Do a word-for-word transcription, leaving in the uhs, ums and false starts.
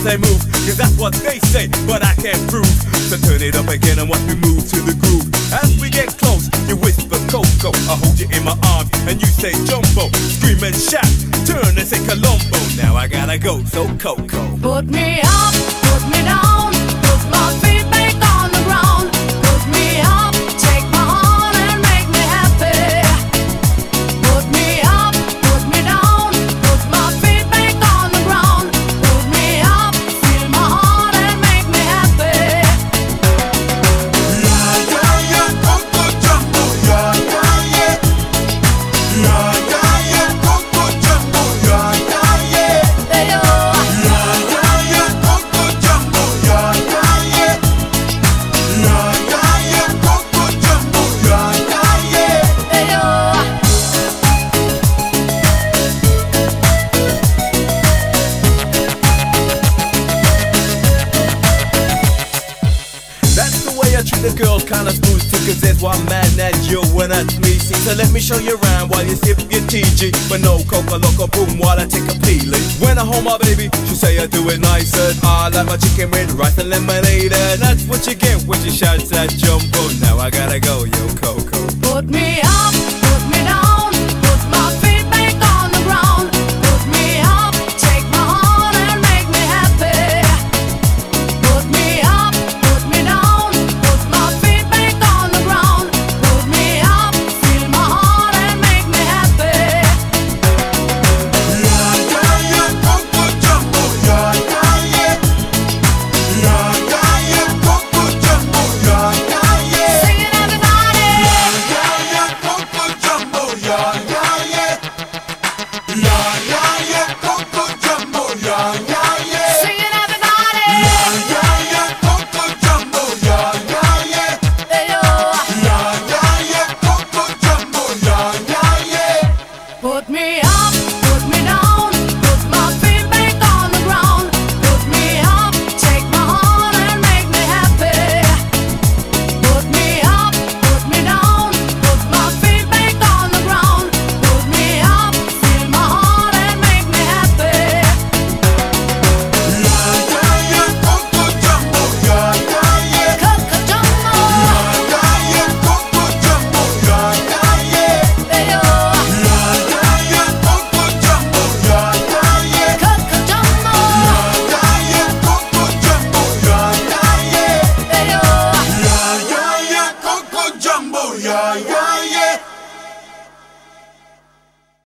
they move, cause that's what they say, but I can't prove. So turn it up again and watch me move to the groove. As we get close, you whisper Coco, I hold you in my arms and you say Jumbo. Scream and shout, turn and say Colombo. Now I gotta go, so Coco. Put me up, put me down, put my feet back on the ground. Put me up, take my heart and make me happy. Put me up, put me down, put my feet back on the ground. Put me up, feel my heart and make me happy. Yeah, yeah, yeah, Coco Jumbo. Yeah, yeah, yeah. Yeah, yeah, yeah, Coco Jumbo. Yeah, yeah, yeah. They do. Yeah, yeah, yeah, Coco Jumbo. Yeah, yeah, yeah. Yeah, yeah, yeah, Coco Jumbo. Yeah, yeah, yeah. They do. That's the way I treat the girls, kinda smooth too, cause there's one man that you and that's me. See, so let me show you around while you sip your T G. But no Coca Loco boom while I take a peeling. When I hold my baby, she say I do it nice and I like my chicken with rice and lemonade. And that's what you get when she shouts at Jumbo. Now I gotta go, yo Coco. Put me up,